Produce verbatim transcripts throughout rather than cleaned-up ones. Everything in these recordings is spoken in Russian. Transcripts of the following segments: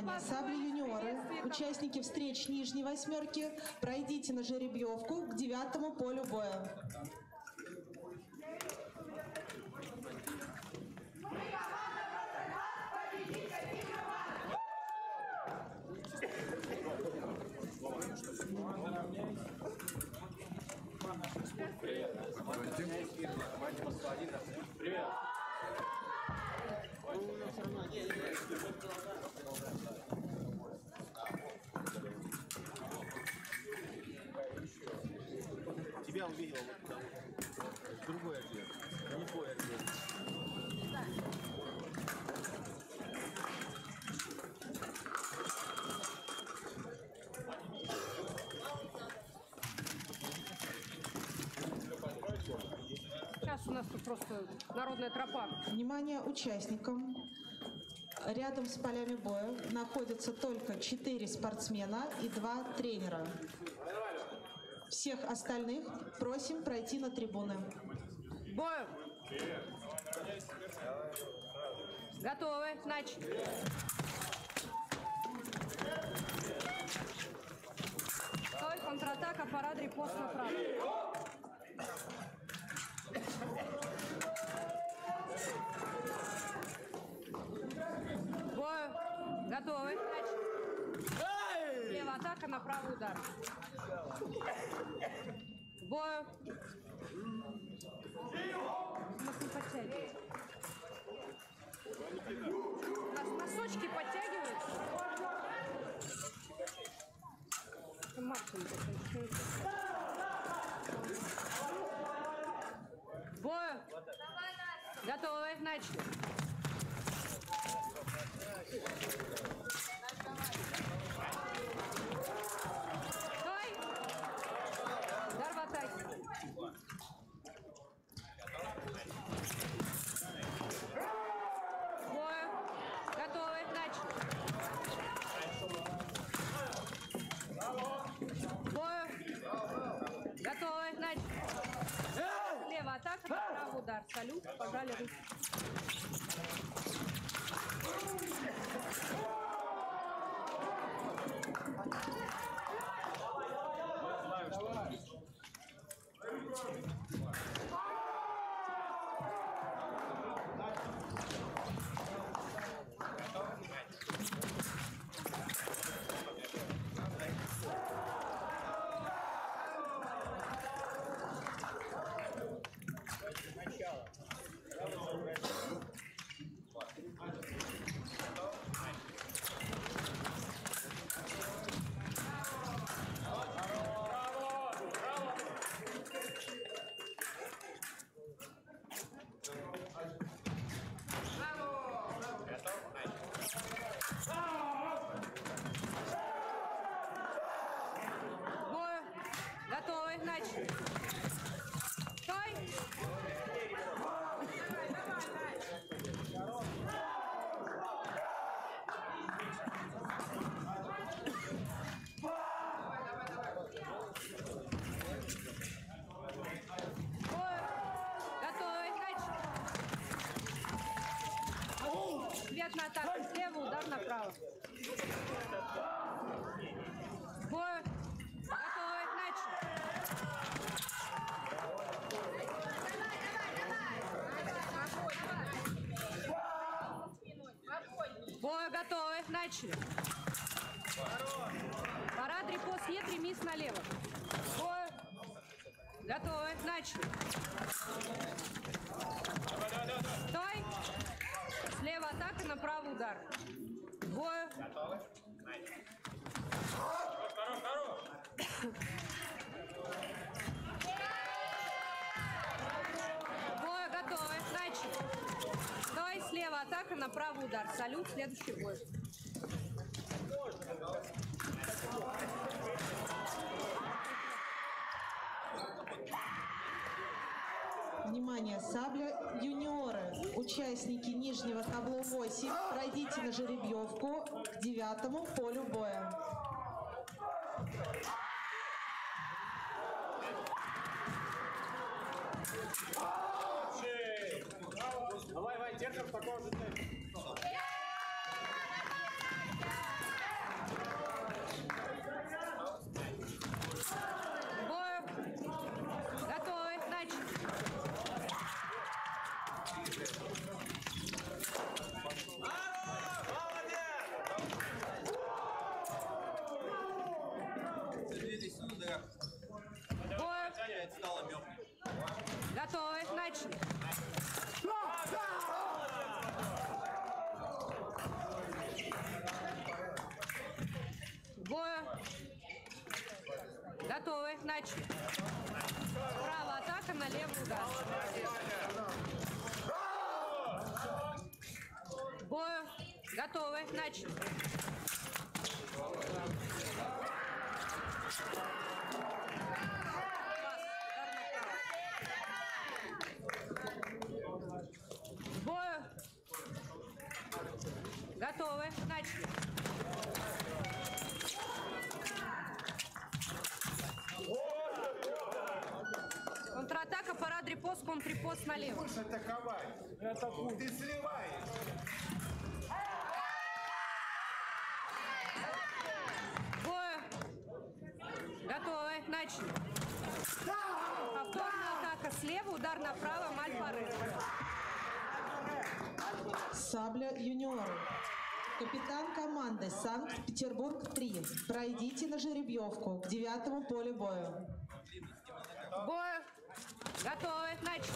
Внимание, сабли юниоры, участники встреч нижней восьмерки, пройдите на жеребьевку к девятому полю боя. Привет. Привет. Тебя увидел вот там. Другой ответ. Не твой ответ. Сейчас у нас тут просто народная тропа. Внимание участникам. Рядом с полями боя находятся только четыре спортсмена и два тренера. Всех остальных просим пройти на трибуны. Бой! Готовы? Начать! Стой, контратака, парад, репост направо. Бой! Готовы? Начать! Слева атака, направо удар. Бой! Нас не подтягивается. Нас носочки подтягиваются. Это максимум. Бой! Готовы? Начали. Стой! Удар в атаке. Бой! Готовы? Начали. Бой! Готовы? Начали. Слева атака, направо удар. Салют, пожали руки. Готовы? Начали. Стой! Готовы? Начали. Ответная атака. Слева, удар направо. Бой. Готовы? Начали. Бой, готовы. Начали. Парад, репост, нет, ремис налево. Бой. Готовы. Начали. Стой. Слева атака, направо удар. Бой. Второй, второй. Бой, готовы. Начали. Стой, слева атака, направо удар. Салют, следующий бой. Внимание, сабля юниоры, участники нижнего табло восемь, пройдите на жеребьевку к девятому полю боя. Давай, давай, держим в таком же темпе. Готовы, начали. Бою. Готовы, начали. Право атака, налево удар. Бою. Готовы, начали. Бою. Готовы, начали. Контратака, парад, репост, контррепост налево. Будешь атаковать. Ты сливаешь. Бою. Готовы, начали. Повторная атака слева, удар направо, мальпары. Сабля юниоры. Капитан команды Санкт-Петербург три. Пройдите на жеребьевку к девятому полю боя. Бою. Готовы, начали.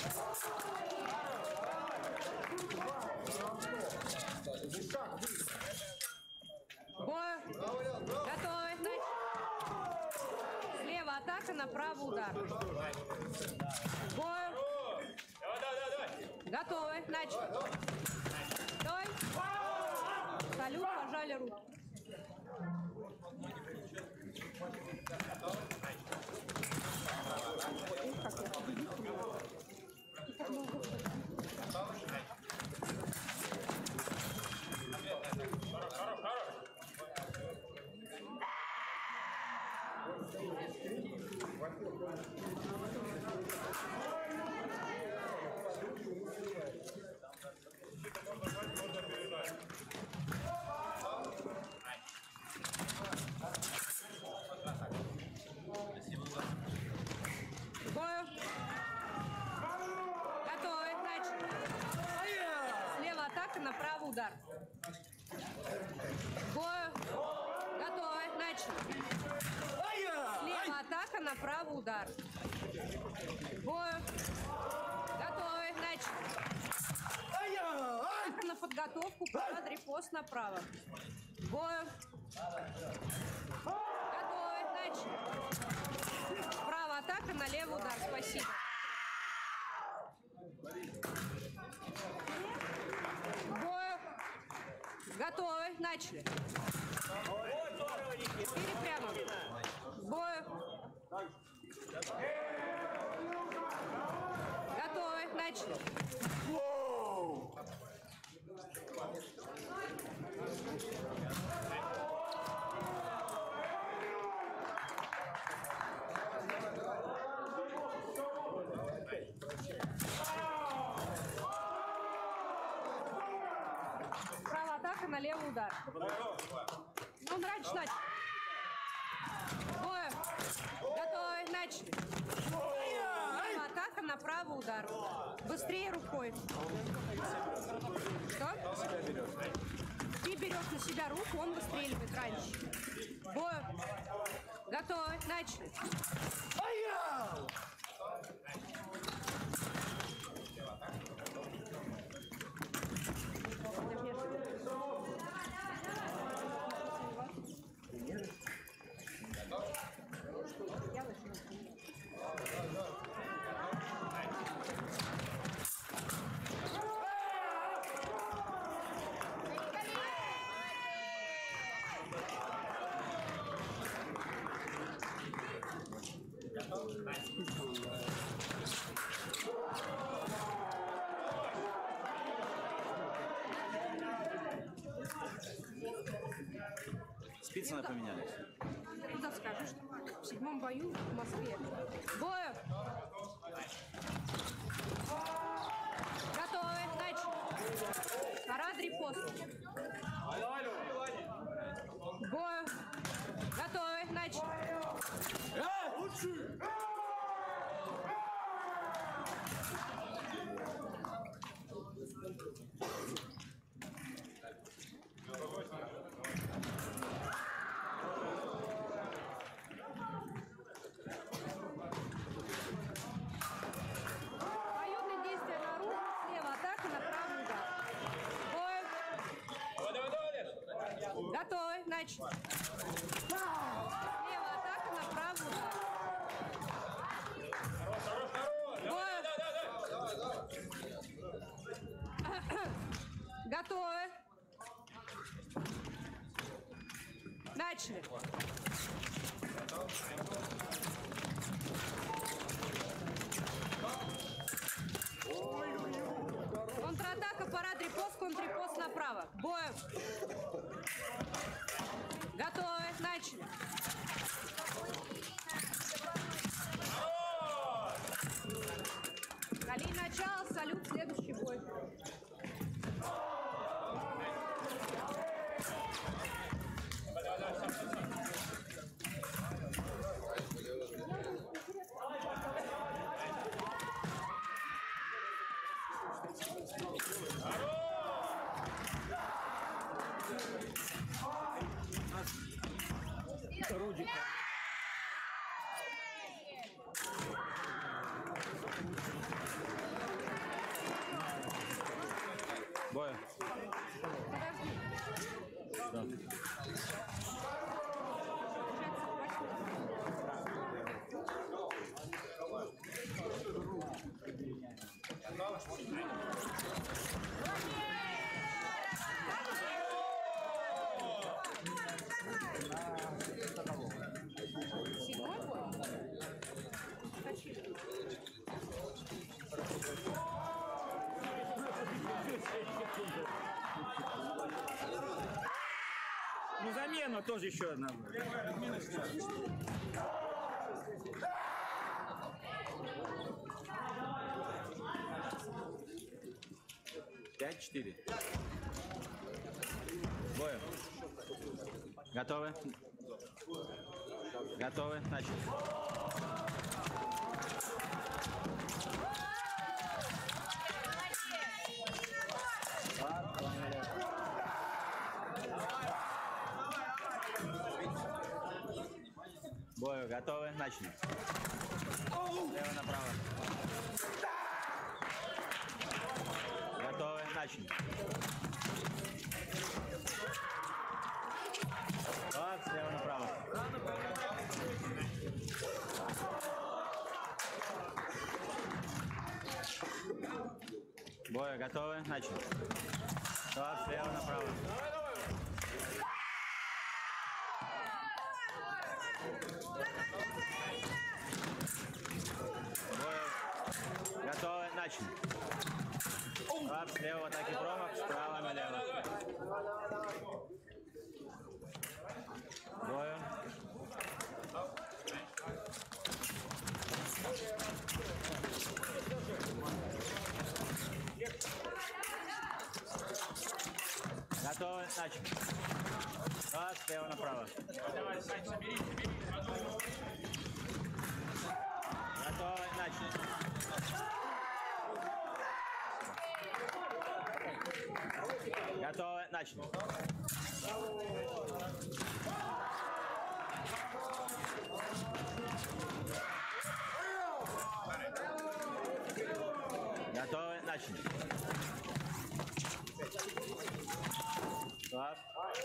Бою. Готовы, начали. Слева атака, направо удар. Бою. Давай, давай, давай. Готовы, начали. Стой. Салют, пожали руку. Бою. Готовы, начали. Слева атака, направо удар. Бою. Готовы, начали. Слева атака, направо удар. Бою. Готовы, начали. На подготовку, парад, репост направо. Бою. Готовы, начали. Право атака, налево удар. Спасибо. Бою. Готовы, начали. Четыре прямо. Бою. Готовы, начали. Право атака, налево удар. Он раньше начал. Бою. Готовы, начали. Право атака, направо удар. Быстрее рукой. Что? Ты берешь на себя руку, он выстреливает раньше. Бою. Готовы, начали. Спицами поменялись. Ты куда скажешь? В седьмом бою в Москве. Бою! Готовы, начали. Парад, репост. Бою! Готовы, начали. Готовы, начали. Левая атака, направо удар. Бой. Готовы. Начали. Контратака, парад, репост, контррепост направо. Бой. Готовы. Начали. Кали начало, салют, следующий бой. Рудик. Боя. Подожди. Да. Седьмой бой? Ну, замена тоже еще одна. Пять-четыре. Боя. Готовы? Готовы? Начали. Бою, готовы? Начали. Слева направо. Готовы? Начали. Вот, слева направо. Бою, готовы? Начали. Вот, слева направо. Готовы? Начали. Лап, слева в атаке промах, справа налево. Бою. Готовы? Начали. Лап, слева направо. Давай, Сань, собери, собери. Готовы? Начали. Готовы? Начали. Готовы? Начали. Стоп.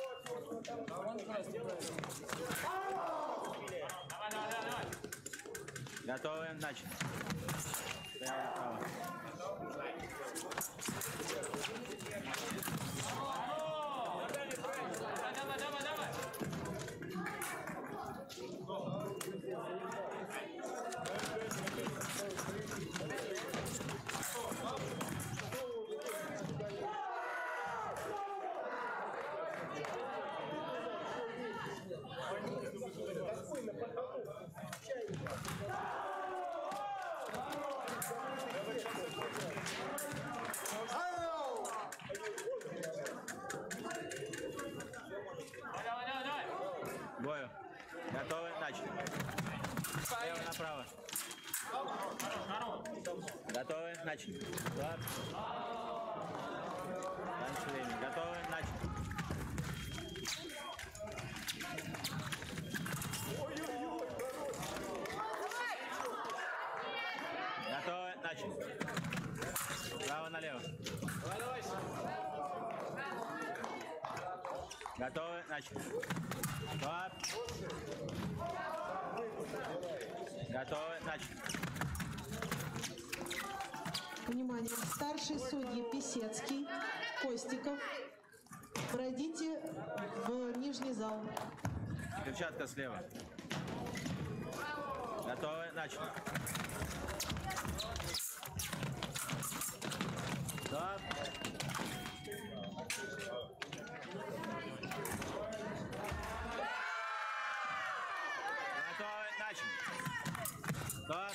Давай, давай, давай. Готовы? Начали. Слева направо. Давай, давай, давай. Давай, давай, давай. Бою. Готовы? Начали. Слева направо. Готовы? Начали. Стоп. Раньше времени. Готовы? Начали. Готовы? Начали. Право налево. Готовы? Начали. Стоп. Готовы? Начали. Внимание, старший судьи Писецкий, Костиков, пройдите в нижний зал. Перчатка слева. Готовы? Начали. Стоп. Готовы? Начали. Стоп.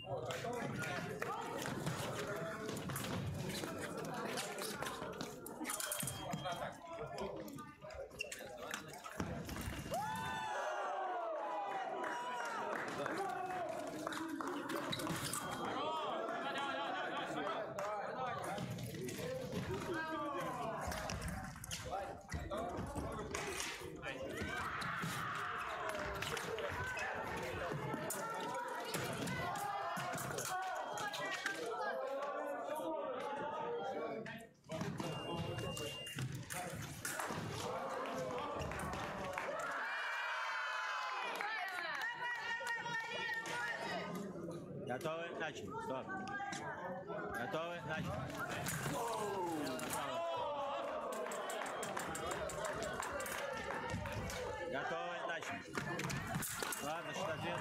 Готовы? Начали. Стоп. Готовы? Начали. Готовы? Начали. Ладно, счет ответ.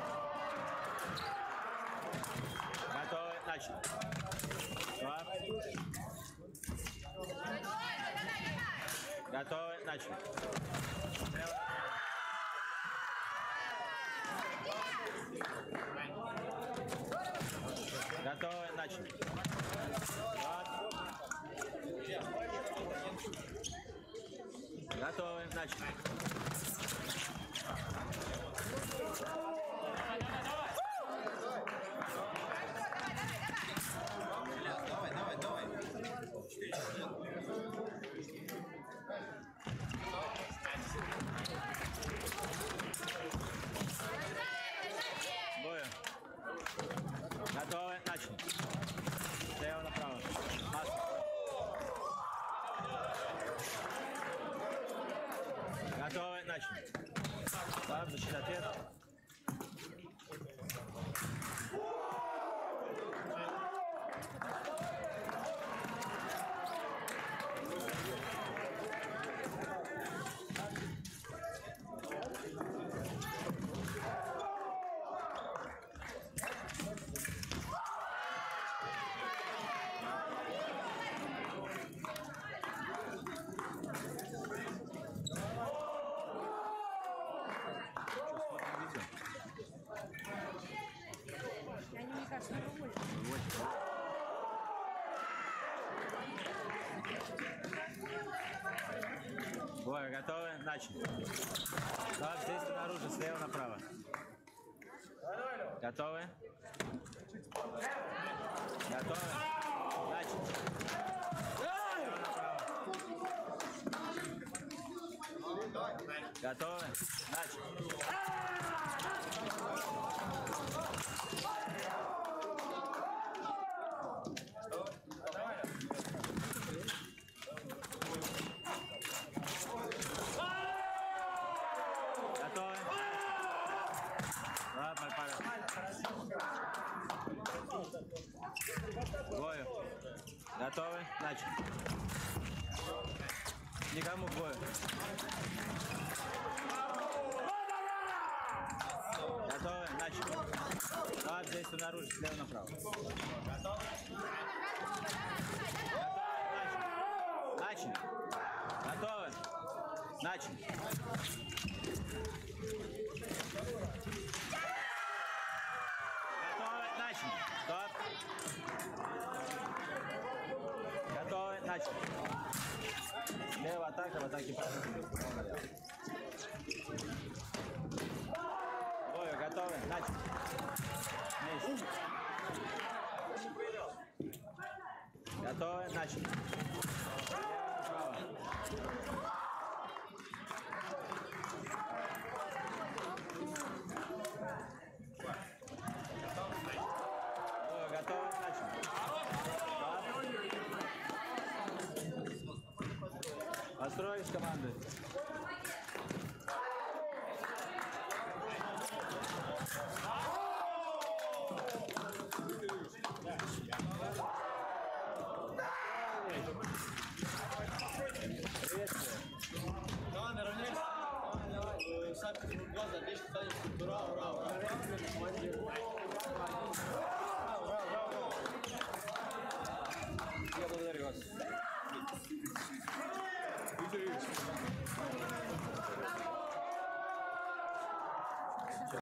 Готовы? Начали. Стоп. Готовы? Начали. Готовы? Начали. Готовы? Начали. Давай, давай, давай. Бою. Готовы? Начали. Слева направо. Маска. Готовы? Начали. Стоп, защита ответ. Они, мне кажется, не выводят. Бой, готовы? Начали. Так, здесь снаружи, слева направо. Готовы? Готовы? Начали. Слева направо. Готовы? Начали. Готовы? Ладно, бою. Готовы? Начали. Никому к бою. Готовы? Начали. Так, здесь снаружи, слева направо. Готовы? Начали. Готовы? Начали. Готовы? Начали. Стоп. Готовы? Начали. Лево атака, в атаке право. Бою, готовы? Начали. Вместе. Готовы? Начали. Право. Бою, готовы? Начали. Построились команды.